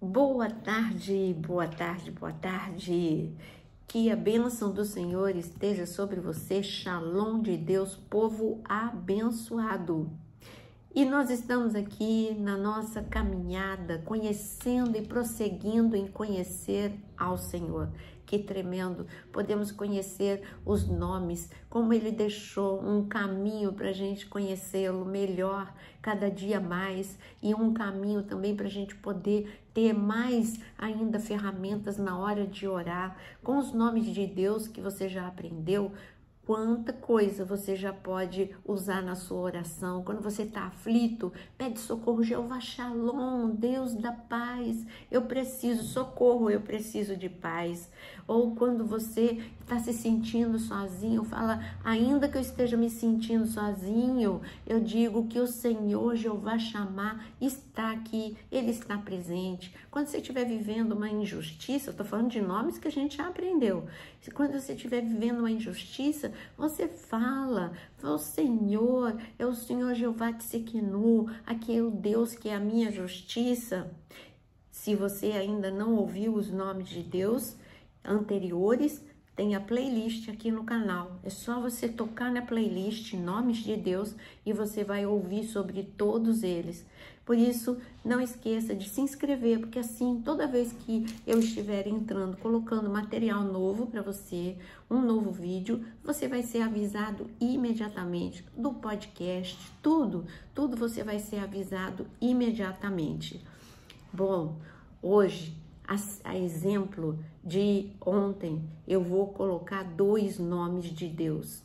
Boa tarde, boa tarde, boa tarde. Que a bênção do Senhor esteja sobre você, Shalom de Deus, povo abençoado. E nós estamos aqui na nossa caminhada, conhecendo e prosseguindo em conhecer ao Senhor. Que tremendo! Podemos conhecer os nomes, como Ele deixou um caminho para a gente conhecê-lo melhor, cada dia mais, e um caminho também para a gente poder ter mais ainda ferramentas na hora de orar, com os nomes de Deus que você já aprendeu. Quanta coisa você já pode usar na sua oração. Quando você está aflito, pede socorro, Jeová Shalom, Deus da paz. Eu preciso socorro, eu preciso de paz. Ou quando você está se sentindo sozinho, fala, ainda que eu esteja me sentindo sozinho, eu digo que o Senhor, Jeová Shammah, está aqui, Ele está presente. Quando você estiver vivendo uma injustiça, eu estou falando de nomes que a gente já aprendeu. Quando você estiver vivendo uma injustiça, você fala, o Senhor, é o Senhor Jeová Tsidkenu, aqui é o Deus que é a minha justiça. Se você ainda não ouviu os nomes de Deus anteriores, tem a playlist aqui no canal. É só você tocar na playlist Nomes de Deus e você vai ouvir sobre todos eles. Por isso, não esqueça de se inscrever, porque assim, toda vez que eu estiver entrando, colocando material novo para você, um novo vídeo, você vai ser avisado imediatamente do podcast, tudo você vai ser avisado imediatamente. Bom, hoje, a exemplo de ontem, eu vou colocar 2 nomes de Deus.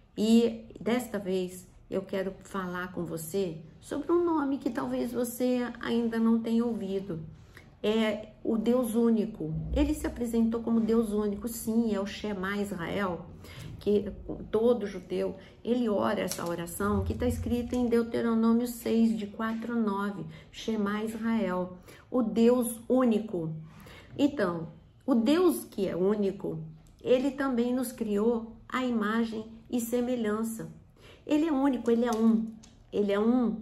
E desta vez eu quero falar com você sobre um nome que talvez você ainda não tenha ouvido. É o Deus único. Ele se apresentou como Deus único, sim, é o Shema Israel, que todo judeu, ele ora essa oração que está escrita em Deuteronômio 6, de 4 a 9, Shema Israel, o Deus único. Então, o Deus que é único, ele também nos criou à imagem e semelhança. Ele é único, ele é um.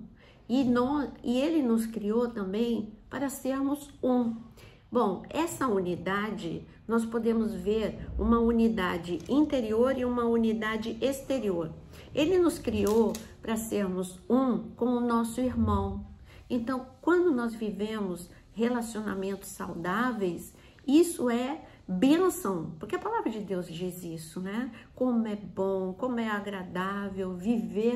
E ele nos criou também para sermos um. Bom, essa unidade, nós podemos ver uma unidade interior e uma unidade exterior. Ele nos criou para sermos um com o nosso irmão. Então, quando nós vivemos relacionamentos saudáveis, isso é bênção, porque a palavra de Deus diz isso, né? Como é bom, como é agradável viver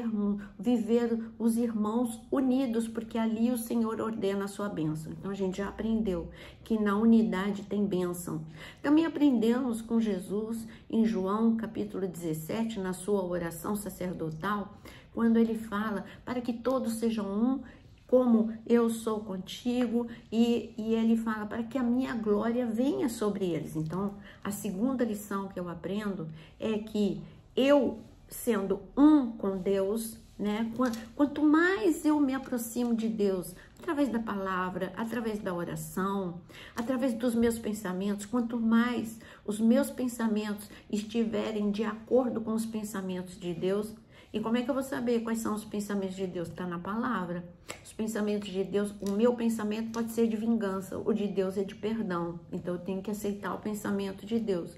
os irmãos unidos, porque ali o Senhor ordena a sua bênção. Então a gente já aprendeu que na unidade tem bênção. Também aprendemos com Jesus em João capítulo 17, na sua oração sacerdotal, quando ele fala para que todos sejam um, como eu sou contigo, e ele fala para que a minha glória venha sobre eles. Então, a segunda lição que eu aprendo é que eu, sendo um com Deus, né, quanto mais eu me aproximo de Deus, através da palavra, através da oração, através dos meus pensamentos, quanto mais os meus pensamentos estiverem de acordo com os pensamentos de Deus. E como é que eu vou saber quais são os pensamentos de Deus? Está na palavra. Os pensamentos de Deus, o meu pensamento pode ser de vingança, o de Deus é de perdão. Então eu tenho que aceitar o pensamento de Deus.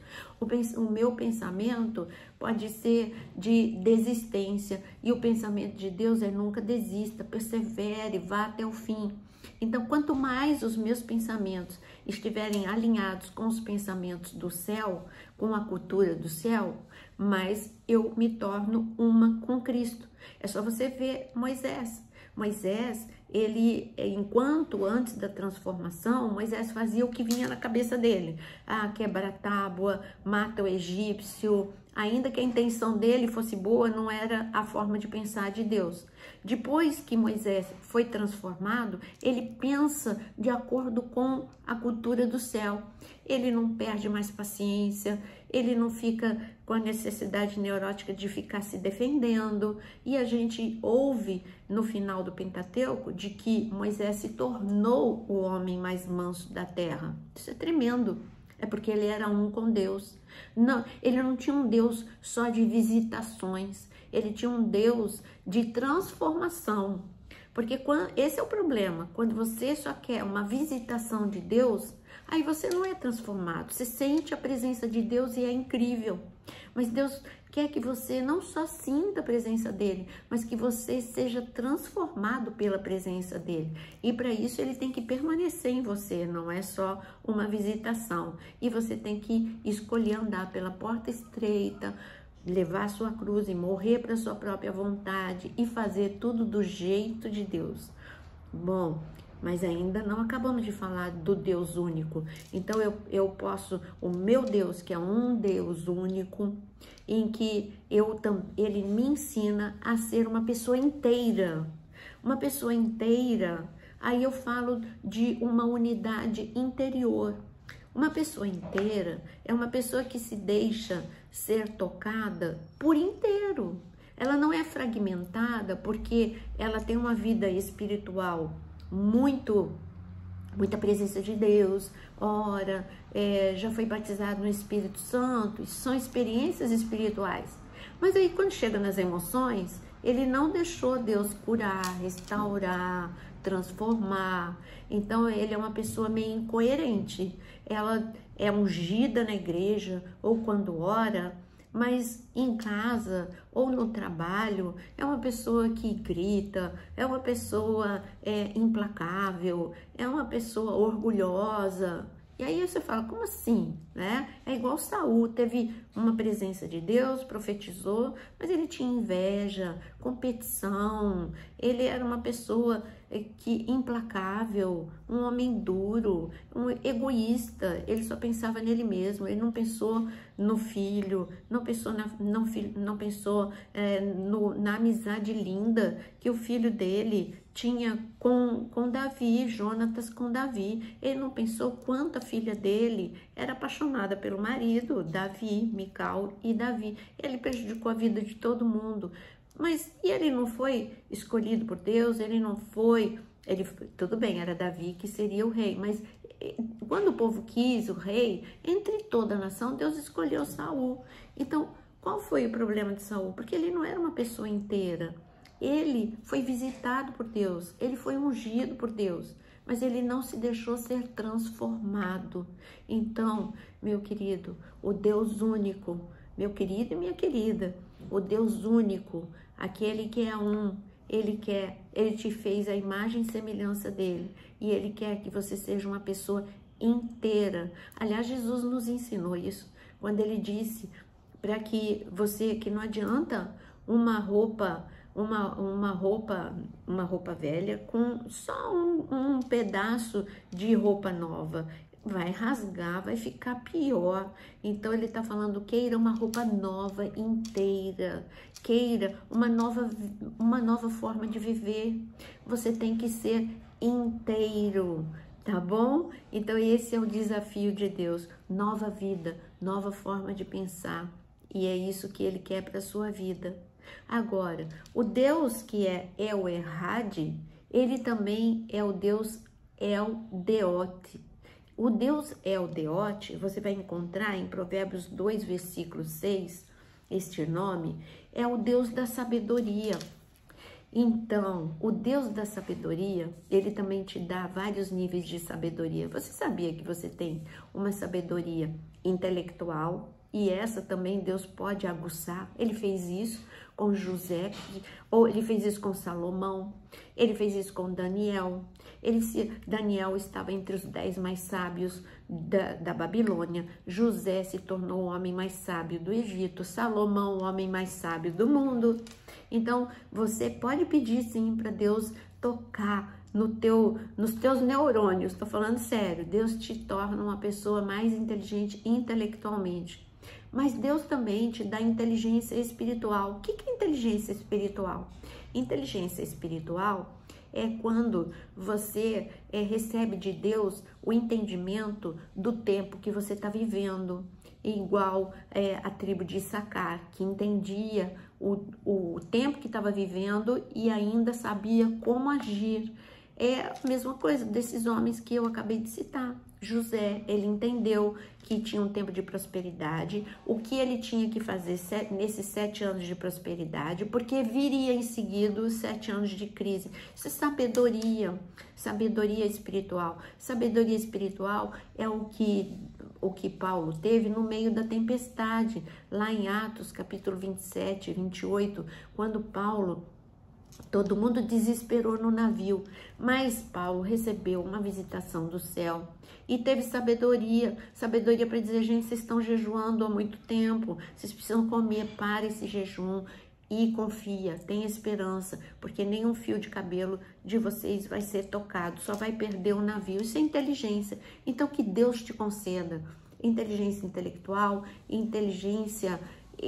O meu pensamento pode ser de desistência e o pensamento de Deus é nunca desista, persevere, vá até o fim. Então, quanto mais os meus pensamentos estiverem alinhados com os pensamentos do céu, com a cultura do céu, mais eu me torno uma com Cristo. É só você ver Moisés. Moisés, ele, enquanto antes da transformação, Moisés fazia o que vinha na cabeça dele. Quebra a tábua, mata o egípcio. Ainda que a intenção dele fosse boa, não era a forma de pensar de Deus. Depois que Moisés foi transformado, ele pensa de acordo com a cultura do céu. Ele não perde mais paciência, ele não fica com a necessidade neurótica de ficar se defendendo. E a gente ouve no final do Pentateuco de que Moisés se tornou o homem mais manso da terra. Isso é tremendo. É porque ele era um com Deus. Não, ele não tinha um Deus só de visitações. Ele tinha um Deus de transformação. Porque esse é o problema, quando você só quer uma visitação de Deus, aí você não é transformado, você sente a presença de Deus e é incrível. Mas Deus quer que você não só sinta a presença dele, mas que você seja transformado pela presença dele. E para isso ele tem que permanecer em você, não é só uma visitação. E você tem que escolher andar pela porta estreita, levar a sua cruz e morrer para a sua própria vontade e fazer tudo do jeito de Deus. Bom, mas ainda não acabamos de falar do Deus único. Então eu posso, o meu Deus, que é um Deus único, em que ele me ensina a ser uma pessoa inteira. Uma pessoa inteira, aí eu falo de uma unidade interior. Uma pessoa inteira é uma pessoa que se deixa ser tocada por inteiro. Ela não é fragmentada porque ela tem uma vida espiritual muita presença de Deus, ora, já foi batizado no Espírito Santo. Isso são experiências espirituais. Mas aí quando chega nas emoções, ele não deixou Deus curar, restaurar, transformar. Então ele é uma pessoa meio incoerente. Ela é ungida na igreja ou quando ora, mas em casa ou no trabalho é uma pessoa que grita, é uma pessoa implacável, é uma pessoa orgulhosa. E aí você fala, como assim, né? É igual Saul, teve uma presença de Deus, profetizou, mas ele tinha inveja, competição, ele era uma pessoa implacável, um homem duro, um egoísta, ele só pensava nele mesmo, ele não pensou no filho, não pensou na amizade linda que o filho dele tinha com Davi, Jonatas com Davi. Ele não pensou quanto a filha dele era apaixonada pelo marido, Davi, Mical e Davi. Ele prejudicou a vida de todo mundo. Mas e ele não foi escolhido por Deus? Ele não foi... tudo bem, era Davi que seria o rei, mas quando o povo quis o rei, entre toda a nação, Deus escolheu Saul. Então, qual foi o problema de Saul? Porque ele não era uma pessoa inteira. Ele foi visitado por Deus, ele foi ungido por Deus, mas ele não se deixou ser transformado. Então, meu querido, o Deus único, meu querido e minha querida, o Deus único, aquele que é um, ele te fez a imagem e semelhança dele, e ele quer que você seja uma pessoa inteira. Aliás, Jesus nos ensinou isso, quando ele disse que não adianta uma roupa velha com só um pedaço de roupa nova. Vai rasgar, vai ficar pior. Então ele está falando, queira uma roupa nova, inteira. Queira uma nova forma de viver. Você tem que ser inteiro, tá bom? Então esse é o desafio de Deus. Nova vida, nova forma de pensar. E é isso que ele quer para a sua vida. Agora, o Deus que é El Errad, ele também é o Deus El Deot. O Deus El Deot, você vai encontrar em Provérbios 2, versículo 6, este nome, é o Deus da sabedoria. Então, o Deus da sabedoria, ele também te dá vários níveis de sabedoria. Você sabia que você tem uma sabedoria intelectual? E essa também Deus pode aguçar. Ele fez isso com José, ou ele fez isso com Salomão, ele fez isso com Daniel. Daniel estava entre os 10 mais sábios da Babilônia. José se tornou o homem mais sábio do Egito. Salomão, o homem mais sábio do mundo. Então, você pode pedir sim para Deus tocar nos teus neurônios. Estou falando sério. Deus te torna uma pessoa mais inteligente intelectualmente. Mas Deus também te dá inteligência espiritual. O que é inteligência espiritual? Inteligência espiritual é quando você recebe de Deus o entendimento do tempo que você está vivendo. Igual a tribo de Issacar, que entendia o tempo que estava vivendo e ainda sabia como agir. É a mesma coisa desses homens que eu acabei de citar. José, ele entendeu que tinha um tempo de prosperidade, o que ele tinha que fazer nesses 7 anos de prosperidade, porque viria em seguida os 7 anos de crise. Isso é sabedoria, sabedoria espiritual. Sabedoria espiritual é o que Paulo teve no meio da tempestade, lá em Atos, capítulo 27, 28, quando todo mundo desesperou no navio, mas Paulo recebeu uma visitação do céu e teve sabedoria para dizer: gente, vocês estão jejuando há muito tempo, vocês precisam comer, para esse jejum e confia, tenha esperança, porque nenhum fio de cabelo de vocês vai ser tocado, só vai perder o navio. Isso é inteligência. Então que Deus te conceda inteligência intelectual, inteligência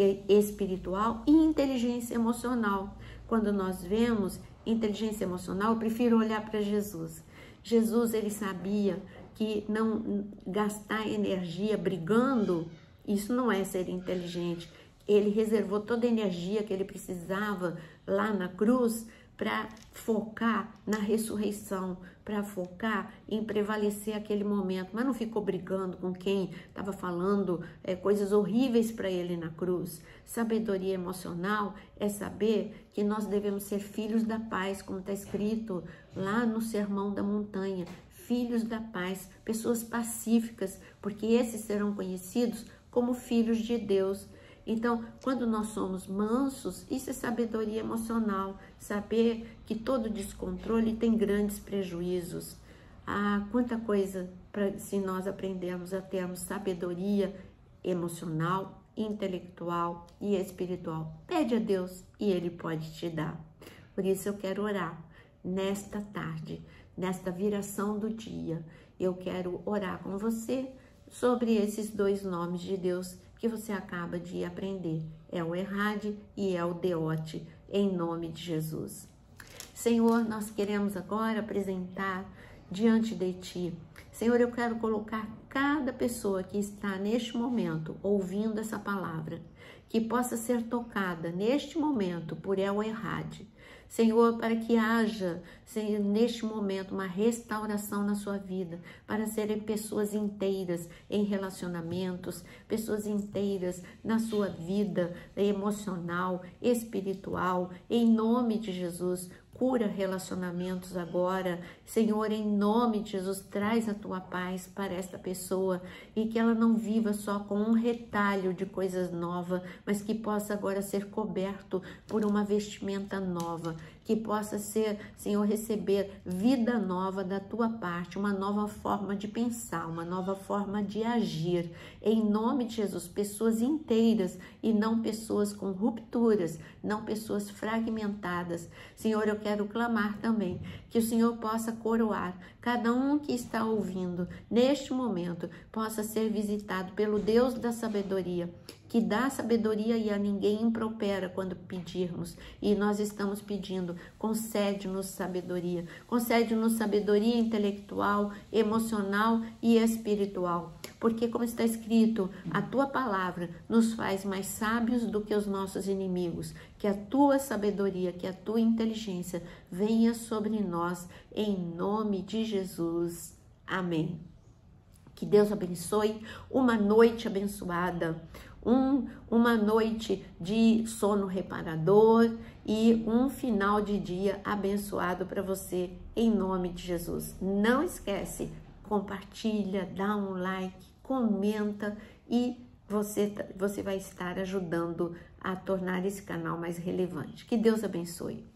espiritual e inteligência emocional. Quando nós vemos inteligência emocional, eu prefiro olhar para Jesus. Jesus, ele sabia que não gastar energia brigando, isso não é ser inteligente. Ele reservou toda a energia que ele precisava lá na cruz para focar na ressurreição, para focar em prevalecer aquele momento, mas não ficou brigando com quem estava falando coisas horríveis para ele na cruz. Sabedoria emocional é saber que nós devemos ser filhos da paz, como está escrito lá no Sermão da Montanha, filhos da paz, pessoas pacíficas, porque esses serão conhecidos como filhos de Deus. Então, quando nós somos mansos, isso é sabedoria emocional, saber que todo descontrole tem grandes prejuízos. Ah, quanta coisa se nós aprendermos a termos sabedoria emocional, intelectual e espiritual. Pede a Deus e Ele pode te dar. Por isso eu quero orar nesta tarde, nesta viração do dia. Eu quero orar com você sobre esses 2 nomes de Deus que você acaba de aprender. É o Errade e é o Deote, em nome de Jesus. Senhor, nós queremos agora apresentar diante de Ti. Senhor, eu quero colocar cada pessoa que está neste momento ouvindo essa palavra, que possa ser tocada neste momento por El Errade. Senhor, para que haja, Senhor, neste momento uma restauração na sua vida, para serem pessoas inteiras em relacionamentos, pessoas inteiras na sua vida emocional, espiritual, em nome de Jesus. Cura relacionamentos agora, Senhor, em nome de Jesus, traz a tua paz para esta pessoa e que ela não viva só com um retalho de coisas novas, mas que possa agora ser coberto por uma vestimenta nova, que possa ser, Senhor, receber vida nova da tua parte, uma nova forma de pensar, uma nova forma de agir. Em nome de Jesus, pessoas inteiras e não pessoas com rupturas, não pessoas fragmentadas. Senhor, eu quero clamar também que o Senhor possa coroar cada um que está ouvindo neste momento, possa ser visitado pelo Deus da sabedoria, que dá sabedoria e a ninguém impropera quando pedirmos. E nós estamos pedindo, concede-nos sabedoria intelectual, emocional e espiritual. Porque, como está escrito, a tua palavra nos faz mais sábios do que os nossos inimigos. Que a tua sabedoria, que a tua inteligência venha sobre nós, em nome de Jesus. Amém. Que Deus abençoe, uma noite abençoada, uma noite de sono reparador e um final de dia abençoado para você, em nome de Jesus. Não esquece, compartilha, dá um like, comenta e você vai estar ajudando a tornar esse canal mais relevante. Que Deus abençoe.